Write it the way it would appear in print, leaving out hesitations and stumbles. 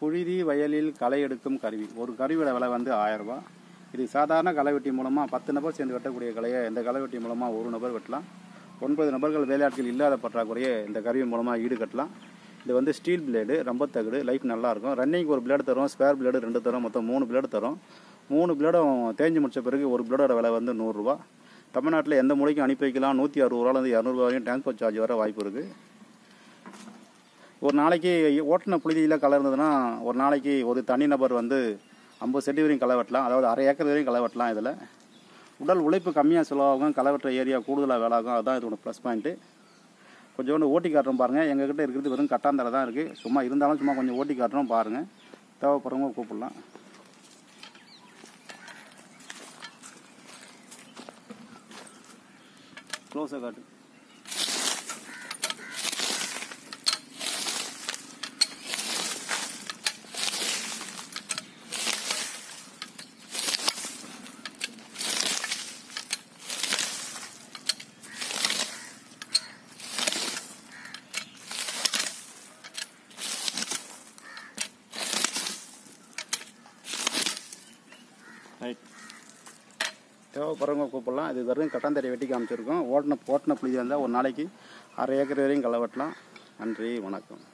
புழுதி வயலில் களை எடுக்கும் கருவி. ஒரு கருவியோட விலை வந்து 1000 ரூபாய். இது சாதாரண களைவெட்டி மூலமாக 10 நபர் சேர்ந்து வெட்டக்கூடிய கலையை இந்த களைவெட்டி மூலமாக ஒரு நபர் வெட்டலாம். 9 நபர்கள் வேலையாட்கள் இல்லாத பற்றாக்குறையை இந்த கருவி மூலமாக ஈடுகட்டலாம். இது வந்து ஸ்டீல் பிளேடு, ரொம்ப தகுடு, லைஃப் நல்லாயிருக்கும். ரன்னிங் ஒரு பிளேடு தரும், ஸ்பேர் பிளேடு 2 தரும், மொத்தம் 3 பிளேடு தரும். 3 பிளேடும் தேஞ்சு முடித்த பிறகு ஒரு பிளேடோட விலை வந்து 100 ரூபா. தமிழ்நாட்டில் எந்த மூலைக்கும் அனுப்பி வைக்கலாம். 160 ரூபாலேருந்து 200 ரூபா வரைக்கும் டிரான்ஸ்போர்ட் சார்ஜ் வர வாய்ப்பு இருக்குது. ஒரு நாளைக்கு ஓட்டின புழுதியில் களை இருந்ததுன்னா ஒரு நாளைக்கு ஒரு தனிநபர் வந்து 50 சென்டி வரையும் களை வெட்டலாம். அதாவது அரை ஏக்கர் வரையும் களை வெட்டலாம். இதில் உடல் உழைப்பு கம்மியாக செலவாகும், களை வெட்டுற ஏரியா கூடுதலாக வேலாகும். அதுதான் இதோட ப்ளஸ் பாயிண்ட்டு. கொஞ்சோண்டு ஓட்டி காட்டுறோம் பாருங்கள். எங்ககிட்ட இருக்கிறது வெறும் கட்டாந்தரை தான் இருக்குது. சும்மா இருந்தாலும் சும்மா கொஞ்சம் ஓட்டி காட்டுறோம் பாருங்கள். தேவைப்படுறவங்க கூப்பிடலாம். க்ளோஸாக காட்டு. ரைட். தேவைப்படுறவங்க கூப்பிடலாம். இது வரைக்கும் கட்டாந்தரை வெட்டி காமிச்சிருக்கோம். ஓட்டின புழுதி இருந்தால் ஒரு நாளைக்கு அரை ஏக்கர் வரையும் களை வெட்டலாம். நன்றி, வணக்கம்.